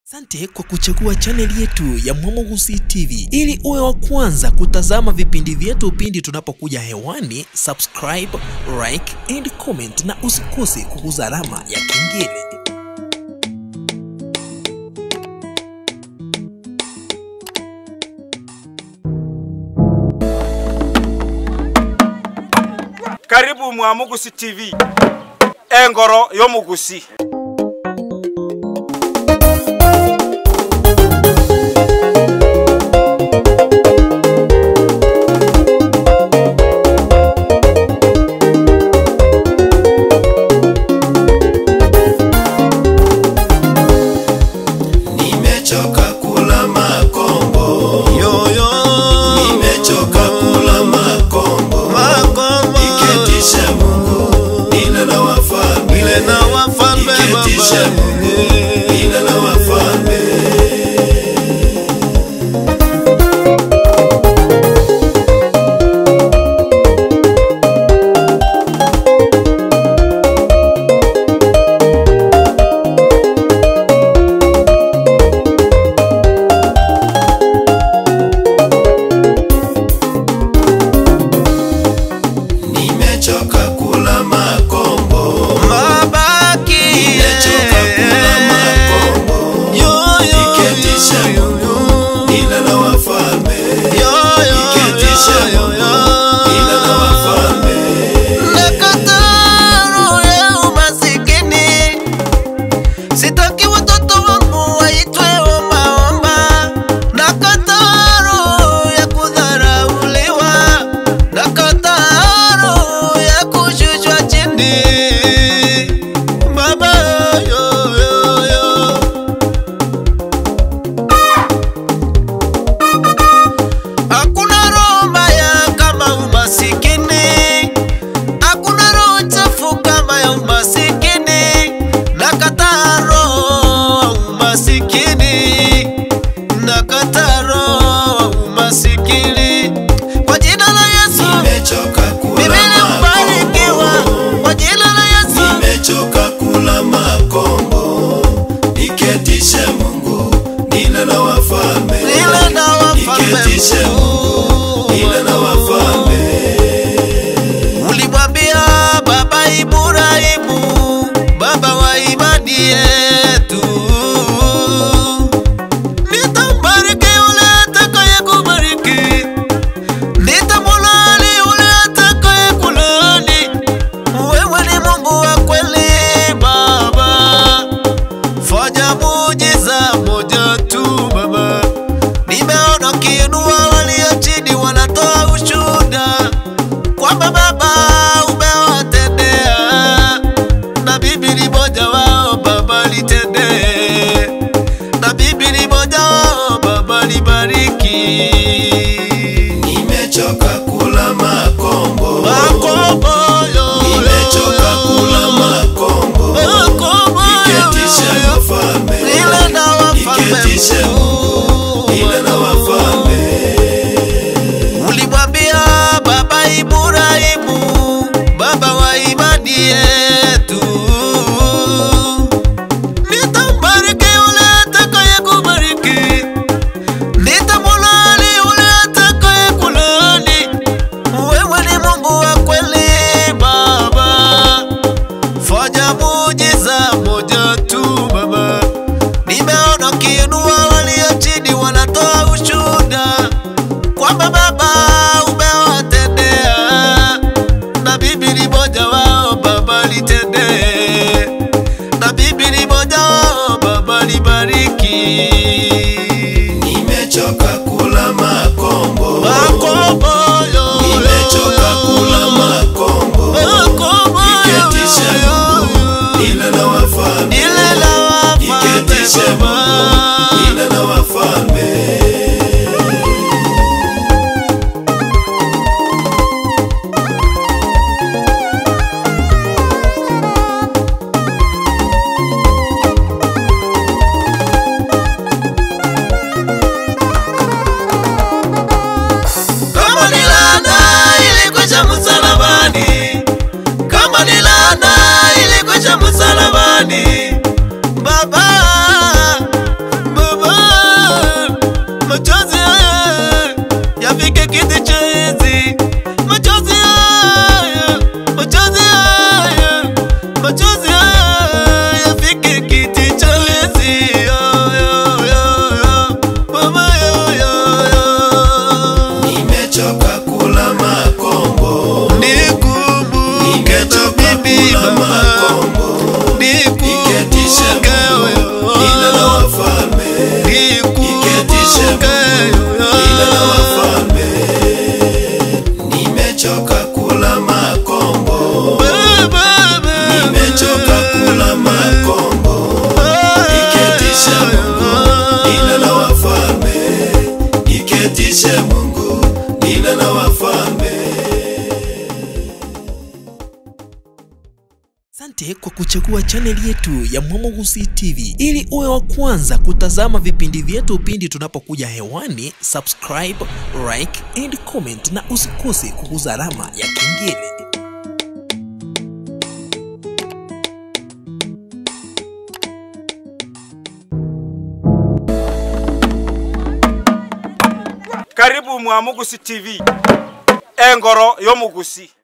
Asante kwa kuchagua channel yetu ya Kisii TV ili uwe wa kwanza kutazama vipindi vyetu pindi tunapokuja hewani. Subscribe, like and comment na usikose kuguza alama ya kengele. Karibu mwa Kisii TV. Engoro yo Kisii. Ulimwambia baba Ibrahimu, baba wa imani yetu, nitambariki yule atakayekubariki, nitamlaani yule atakayekulaani. Wewe ni Mungu wa kweli Baba, fanya muujiza moja tu Baba. Nimeona ukiinua walio chini, wanatoa ushuhuda kwamba Baba umewatendea, na bibi ni moja wao Baba litendee, na bibi ni moja wao Baba libariki. Nimechoka kula makombo, nimechoka kula makombo, niketisha wafalme, niketisha na wafalme. Ulimwambia baba Ibrahimu, baba wa imani yetu, nitambariki yule atakayekubariki, nitamlaani yule atakayekulaani. Wewe ni Mungu wa kweli Baba, fanya muujiza moja tu Baba. Nimeona ukiinua walio chini, wanatoa ushuhuda kwamba Baba umewatendea, na bibi ni moja wao Baba litendee, na bibi ni moja wao Baba libariki. Nimechoka kula makombo, nimechoka kula makombo, niketisha ila na wafalme, niketisha ila na wafalme. Kama ni laana ilikwisha msalabani, kama ni laana ilikwisha msalabani, Baba kuchagua chaneli yetu ya Kisii TV ili uwe wa kwanza kutazama vipindi vyetu pindi tunapokuja hewani. Subscribe, like and comment na usikose kuguza alama ya kengele. Karibu Kisii TV, engoro yo Kisii.